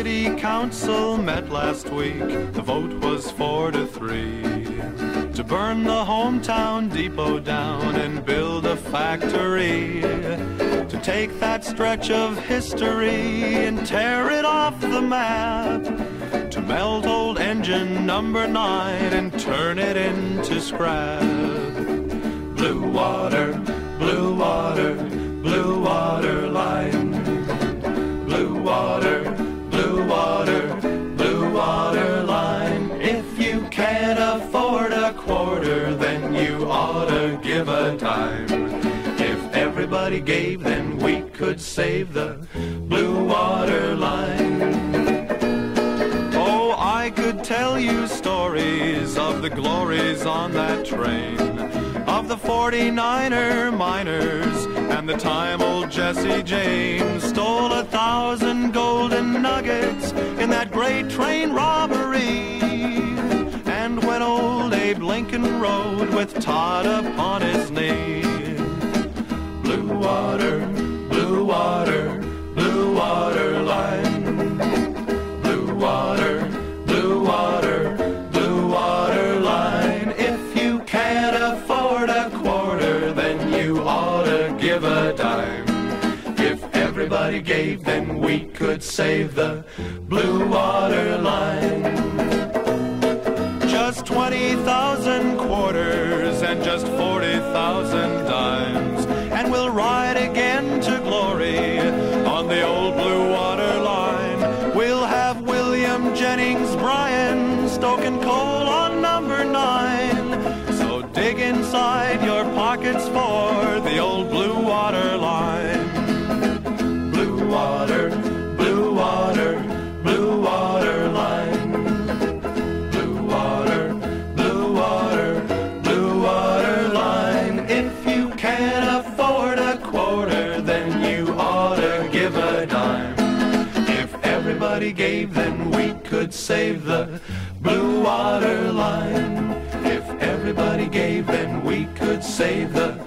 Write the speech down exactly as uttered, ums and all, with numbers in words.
city council met last week. The vote was four to three to burn the hometown depot down and build a factory, to take that stretch of history and tear it off the map, to melt old engine number nine and turn it into scrap. Blue water, blue water, blue water line. Blue water, blue water, blue water line. If you can't afford a quarter, then you ought to give a dime. If everybody gave, then we could save the blue water line. Oh, I could tell you stories of the glories on that train, of the forty-niner miners and the time old Jesse James stole a thousand golden nuggets in that great train robbery, and when old Abe Lincoln rode with Todd upon his knee. Blue water, blue water, blue water line. Blue water, blue water, blue water line. If you can't afford a quarter, then you ought to give a dime. If everybody gave, then we could save the blue water line. Just twenty thousand quarters and just forty thousand dimes, and we'll ride again to glory on the old blue water line. We'll have William Jennings Bryan stoking coal on number nine. So dig inside your pockets for the old blue water line. Blue water, blue water, blue water line. Blue water, blue water, blue water line. If you can't afford a quarter, then you ought to give a dime. If everybody gave, then we could save the blue water line. If everybody gave, then we could save the